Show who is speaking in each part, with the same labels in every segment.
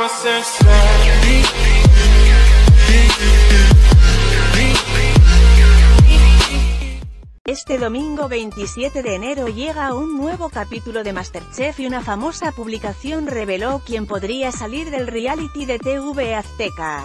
Speaker 1: Este domingo 27 de enero llega un nuevo capítulo de MasterChef y una famosa publicación reveló quién podría salir del reality de TV Azteca.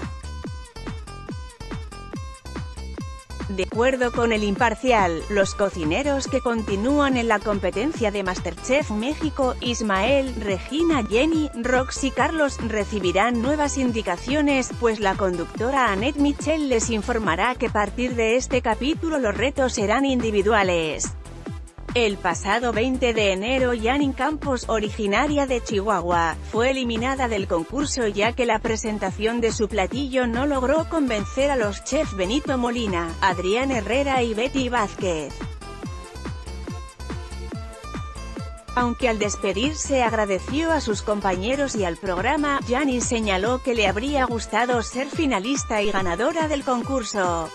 Speaker 1: De acuerdo con El Imparcial, los cocineros que continúan en la competencia de MasterChef México, Ismael, Regina, Jenny, Rox y Carlos, recibirán nuevas indicaciones, pues la conductora Annette Michel les informará que a partir de este capítulo los retos serán individuales. El pasado 20 de enero Janine Campos, originaria de Chihuahua, fue eliminada del concurso ya que la presentación de su platillo no logró convencer a los chefs Benito Molina, Adrián Herrera y Betty Vázquez. Aunque al despedirse agradeció a sus compañeros y al programa, Janine señaló que le habría gustado ser finalista y ganadora del concurso.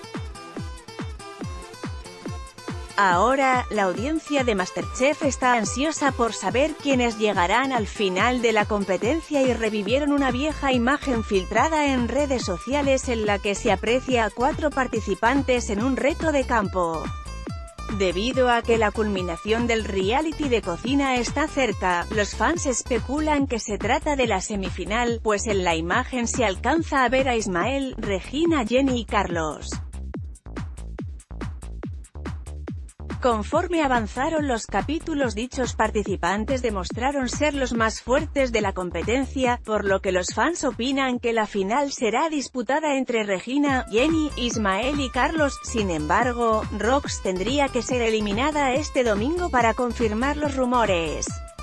Speaker 1: Ahora, la audiencia de MasterChef está ansiosa por saber quiénes llegarán al final de la competencia y revivieron una vieja imagen filtrada en redes sociales en la que se aprecia a 4 participantes en un reto de campo. Debido a que la culminación del reality de cocina está cerca, los fans especulan que se trata de la semifinal, pues en la imagen se alcanza a ver a Ismael, Regina, Jenny y Carlos. Conforme avanzaron los capítulos, dichos participantes demostraron ser los más fuertes de la competencia, por lo que los fans opinan que la final será disputada entre Regina, Jenny, Ismael y Carlos. Sin embargo, Rox tendría que ser eliminada este domingo para confirmar los rumores.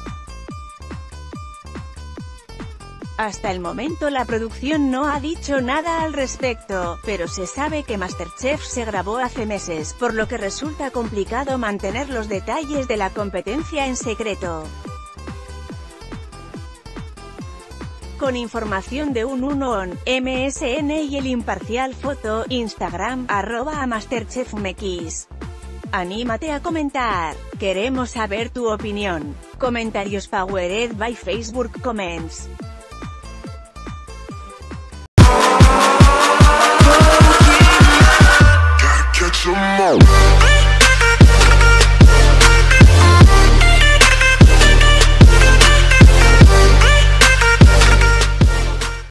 Speaker 1: Hasta el momento la producción no ha dicho nada al respecto, pero se sabe que MasterChef se grabó hace meses, por lo que resulta complicado mantener los detalles de la competencia en secreto. Con información de un MSN y El Imparcial Foto, Instagram, @MasterChefMX. Anímate a comentar. Queremos saber tu opinión. Comentarios powered by Facebook Comments.